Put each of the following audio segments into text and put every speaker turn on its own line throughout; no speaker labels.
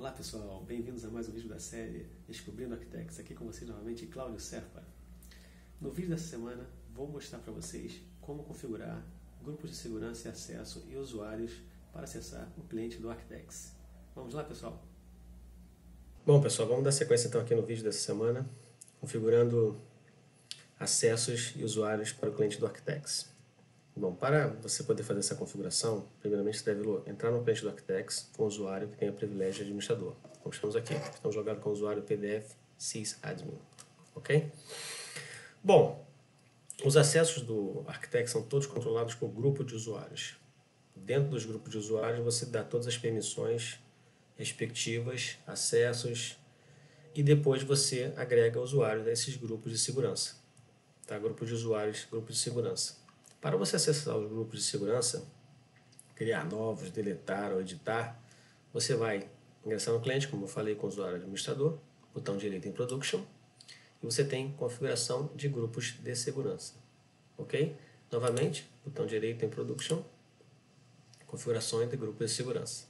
Olá pessoal, bem-vindos a mais um vídeo da série Descobrindo Arquitex. Aqui com vocês novamente Cláudio Serpa. No vídeo dessa semana vou mostrar para vocês como configurar grupos de segurança e acesso e usuários para acessar o cliente do Arquitex. Vamos lá pessoal? Bom pessoal, vamos dar sequência então aqui no vídeo dessa semana, configurando acessos e usuários para o cliente do Arquitex. Bom, para você poder fazer essa configuração, primeiramente você deve entrar no cliente do Arquitex com o usuário que tem o privilégio de administrador. Como estamos aqui, estamos jogando com o usuário PDF sysadmin, ok? Bom, os acessos do Arquitex são todos controlados por grupo de usuários. Dentro dos grupos de usuários você dá todas as permissões respectivas, acessos, e depois você agrega usuários a esses grupos de segurança. Tá? Grupo de usuários, grupos de segurança. Para você acessar os grupos de segurança, criar novos, deletar ou editar, você vai ingressar no cliente, como eu falei, com o usuário administrador, botão direito em Production, e você tem configuração de grupos de segurança. Ok? Novamente, botão direito em Production, configurações de grupos de segurança.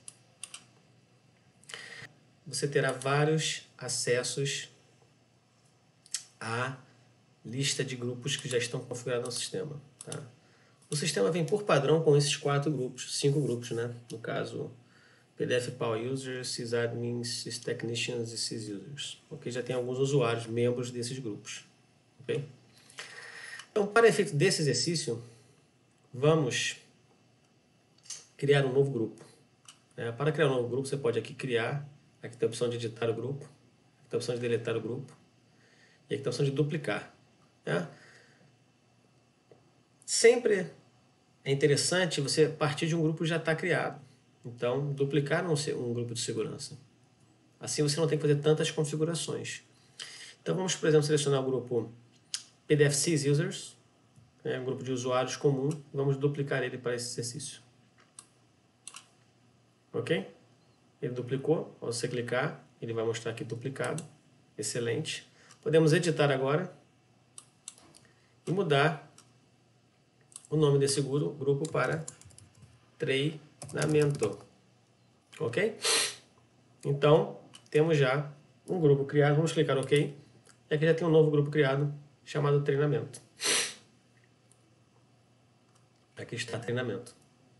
Você terá vários acessos à lista de grupos que já estão configurados no sistema. Tá? O sistema vem por padrão com esses 5 grupos, né? No caso, PDF Power Users, Sysadmins, Systechnicians e Sysusers. Ok? Já tem alguns usuários, membros desses grupos. Ok? Então, para efeito desse exercício, vamos criar um novo grupo. Para criar um novo grupo, você pode aqui criar, aqui tem a opção de editar o grupo, aqui tem a opção de deletar o grupo, e aqui tem a opção de duplicar. Sempre é interessante você partir de um grupo que já está criado. Então, duplicar um grupo de segurança. Assim você não tem que fazer tantas configurações. Então vamos, por exemplo, selecionar o grupo PDF Sysusers, um grupo de usuários comum, e vamos duplicar ele para esse exercício. Ok? Ele duplicou, ao você clicar, ele vai mostrar aqui duplicado. Excelente. Podemos editar agora e mudar o nome desse grupo para treinamento. Ok? Então, temos já um grupo criado. Vamos clicar OK. E aqui já tem um novo grupo criado chamado treinamento. Aqui está treinamento.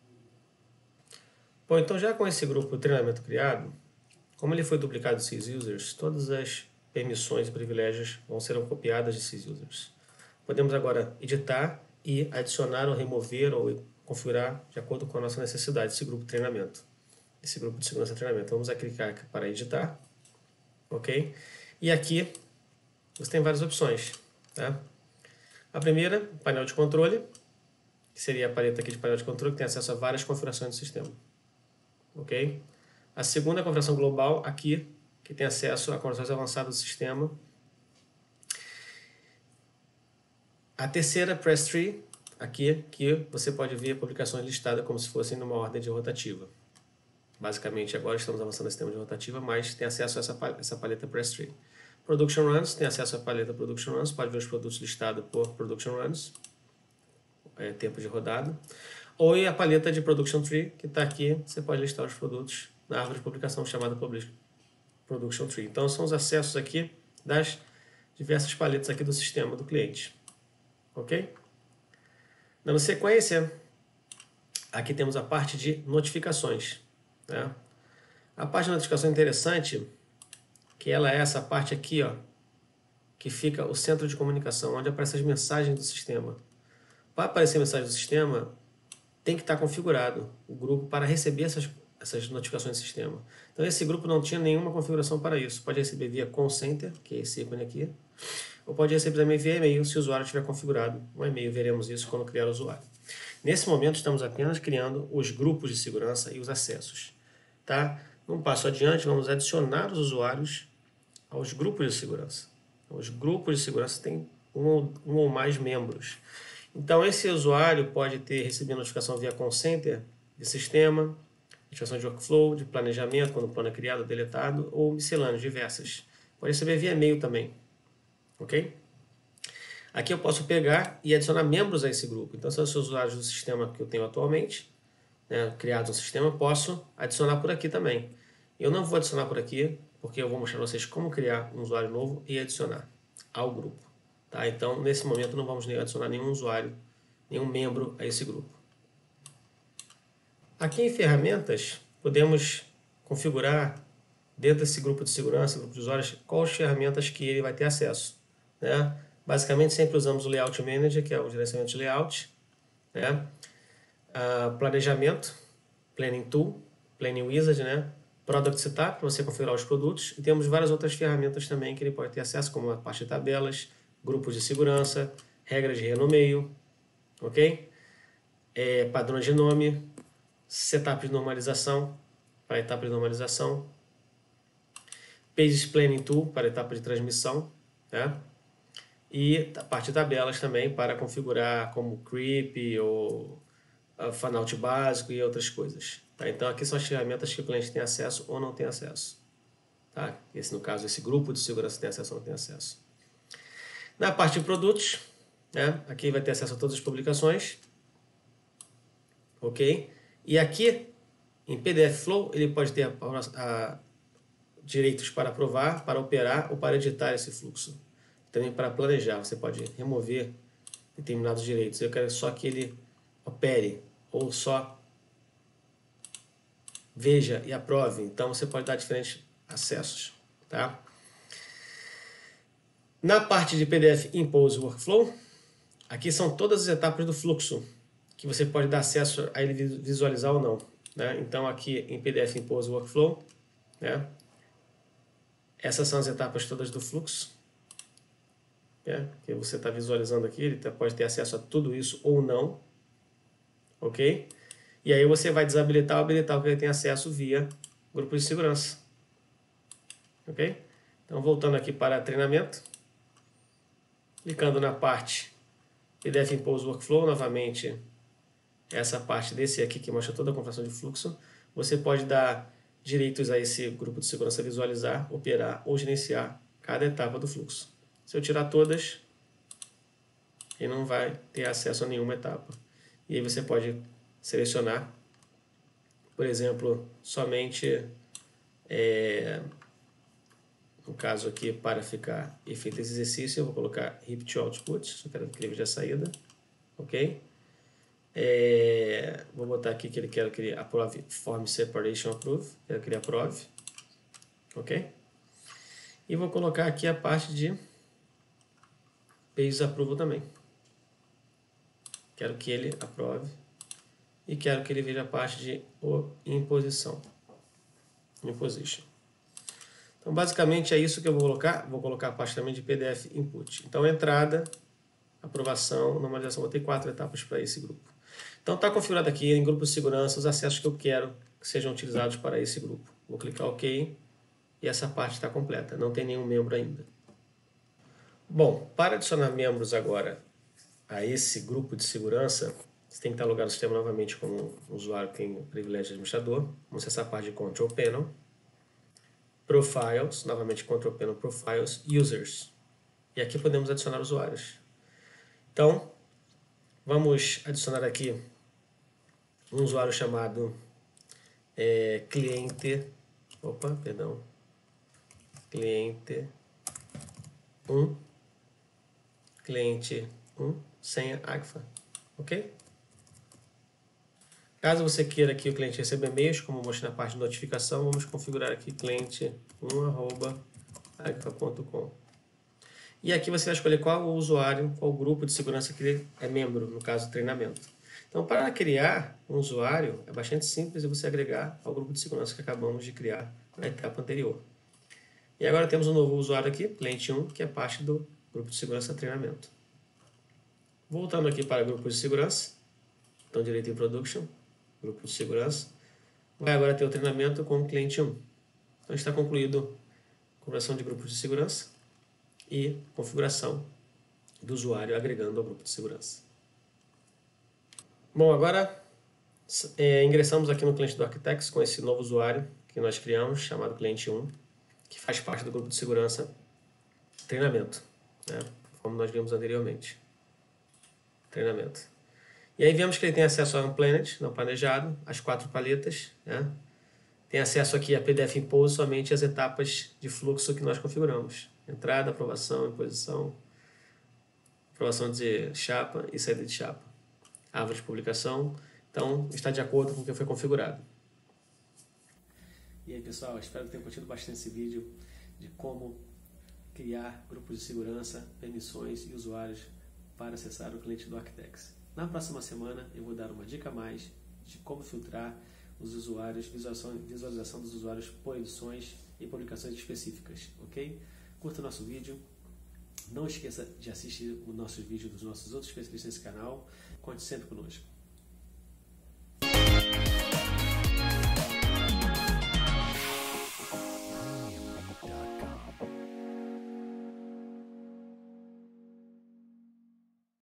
Bom, então já com esse grupo treinamento criado, como ele foi duplicado de sysusers, todas as permissões e privilégios serão copiadas de sysusers. Podemos agora editar e adicionar ou remover ou configurar de acordo com a nossa necessidade esse grupo de treinamento, esse grupo de segurança de treinamento. Vamos clicar aqui para editar, ok? E aqui você tem várias opções, tá? A primeira, painel de controle, que seria a paleta aqui de painel de controle, que tem acesso a várias configurações do sistema, ok? A segunda, a configuração global, aqui, que tem acesso a configurações avançadas do sistema. A terceira, Press Tree, aqui, que você pode ver publicações listadas como se fossem numa ordem de rotativa. Basicamente, agora estamos avançando no sistema de rotativa, mas tem acesso a essa paleta Press Tree. Production Runs, tem acesso à paleta Production Runs, pode ver os produtos listados por Production Runs, tempo de rodada. Ou a paleta de Production Tree, que está aqui, você pode listar os produtos na árvore de publicação chamada Production Tree. Então, são os acessos aqui das diversas paletas aqui do sistema do cliente. Ok? Dando sequência, aqui temos a parte de notificações. Né? A parte de notificação é interessante, que ela é essa parte aqui, ó, que fica o centro de comunicação, onde aparecem as mensagens do sistema. Para aparecer a mensagem do sistema, tem que estar configurado o grupo para receber essas notificações do sistema. Então esse grupo não tinha nenhuma configuração para isso. Pode receber via call center, que é esse ícone aqui, ou pode receber também via e-mail, se o usuário tiver configurado um e-mail. Veremos isso quando criar o usuário. Nesse momento estamos apenas criando os grupos de segurança e os acessos. Tá? Um passo adiante, vamos adicionar os usuários aos grupos de segurança. Os grupos de segurança têm um ou mais membros. Então esse usuário pode ter recebido notificação via call center de sistema, notificação de workflow, de planejamento, quando o plano é criado ou deletado, ou miscelâneas diversas. Pode receber via e-mail também. Ok? Aqui eu posso pegar e adicionar membros a esse grupo. Então, são os usuários do sistema que eu tenho atualmente, criados no sistema, posso adicionar por aqui também. Eu não vou adicionar por aqui, porque eu vou mostrar para vocês como criar um usuário novo e adicionar ao grupo. Tá? Então, nesse momento, não vamos adicionar nenhum usuário, nenhum membro a esse grupo. Aqui em ferramentas, podemos configurar dentro desse grupo de segurança, grupo de usuários, quais ferramentas que ele vai ter acesso. Né? Basicamente, sempre usamos o Layout Manager, que é o gerenciamento de layout. Né? Planejamento, Planning Tool, Planning Wizard, né? Product Setup, para você configurar os produtos. E temos várias outras ferramentas também que ele pode ter acesso, como a parte de tabelas, grupos de segurança, regras de renomeio, ok? Padrões de nome, setup de normalização, para a etapa de normalização, Pages Planning Tool, para a etapa de transmissão, tá? E a parte de tabelas também, para configurar como creep ou fanout básico e outras coisas. Tá? Então aqui são as ferramentas que o cliente tem acesso ou não tem acesso. Tá? No caso, esse grupo de segurança tem acesso ou não tem acesso. Na parte de produtos, né? Aqui vai ter acesso a todas as publicações. Ok? E aqui, em PDF Flow, ele pode ter direitos para aprovar, para operar ou para editar esse fluxo. Também para planejar, você pode remover determinados direitos. Eu quero só que ele opere ou só veja e aprove. Então você pode dar diferentes acessos. Tá? Na parte de PDF Impose Workflow, aqui são todas as etapas do fluxo que você pode dar acesso a ele visualizar ou não. Né? Então aqui em PDF Impose Workflow, né? Essas são as etapas todas do fluxo. Que você está visualizando aqui, ele pode ter acesso a tudo isso ou não. Ok? E aí você vai desabilitar ou habilitar o que ele tem acesso via grupo de segurança. Ok? Então voltando aqui para treinamento. Clicando na parte PDF Impose Workflow, novamente essa parte desse aqui que mostra toda a configuração de fluxo. Você pode dar direitos a esse grupo de segurança visualizar, operar ou gerenciar cada etapa do fluxo. Se eu tirar todas, ele não vai ter acesso a nenhuma etapa. E aí você pode selecionar, por exemplo, somente, no caso aqui, para ficar efeito esse exercício, eu vou colocar RIP to Output, só quero que ele veja a saída, ok? Vou botar aqui que ele quer que ele aprove Form Separation Approve, quero que ele aprove, ok? E vou colocar aqui a parte de Pages Approval também. Quero que ele aprove e quero que ele veja a parte de imposição. Imposition. Então, basicamente é isso que eu vou colocar. Vou colocar a parte também de PDF Input. Então, entrada, aprovação, normalização. Vou ter 4 etapas para esse grupo. Então, está configurado aqui em grupo de segurança os acessos que eu quero que sejam utilizados para esse grupo. Vou clicar OK e essa parte está completa. Não tem nenhum membro ainda. Bom, para adicionar membros agora a esse grupo de segurança, você tem que estar logado no sistema novamente como usuário que tem privilégio de administrador. Vamos acessar a parte de Control Panel. Profiles, novamente Control Panel Profiles, Users. E aqui podemos adicionar usuários. Então, vamos adicionar aqui um usuário chamado cliente 1, senha Agfa, ok? Caso você queira que o cliente receba e-mails, como eu mostrei na parte de notificação, vamos configurar aqui cliente1@agfa.com. E aqui você vai escolher qual o usuário, qual o grupo de segurança que ele é membro, no caso, treinamento. Então, para criar um usuário, é bastante simples você agregar ao grupo de segurança que acabamos de criar na etapa anterior. E agora temos um novo usuário aqui, cliente1, que é parte do grupo de segurança treinamento. Voltando aqui para grupo de segurança, então direito em Production, grupo de segurança, vai agora ter o treinamento com o cliente1. Então está concluído a configuração de grupos de segurança e configuração do usuário agregando ao grupo de segurança. Bom, agora ingressamos aqui no cliente do Architects com esse novo usuário que nós criamos, chamado cliente1, que faz parte do grupo de segurança treinamento, né? Como nós vimos anteriormente. Treinamento. E aí vemos que ele tem acesso a um planet não planejado, as 4 paletas, né? tem acesso aqui a PDF Impose somente as etapas de fluxo que nós configuramos. Entrada, aprovação, imposição, aprovação de chapa e saída de chapa. Árvore de publicação, então está de acordo com o que foi configurado. E aí pessoal, espero que tenham curtido bastante esse vídeo de como criar grupos de segurança, permissões e usuários para acessar o cliente do Architects. Na próxima semana eu vou dar uma dica a mais de como filtrar os usuários, visualização dos usuários por edições e publicações específicas, ok? Curta o nosso vídeo, não esqueça de assistir os nossos vídeos dos nossos outros especialistas nesse canal, conte sempre conosco.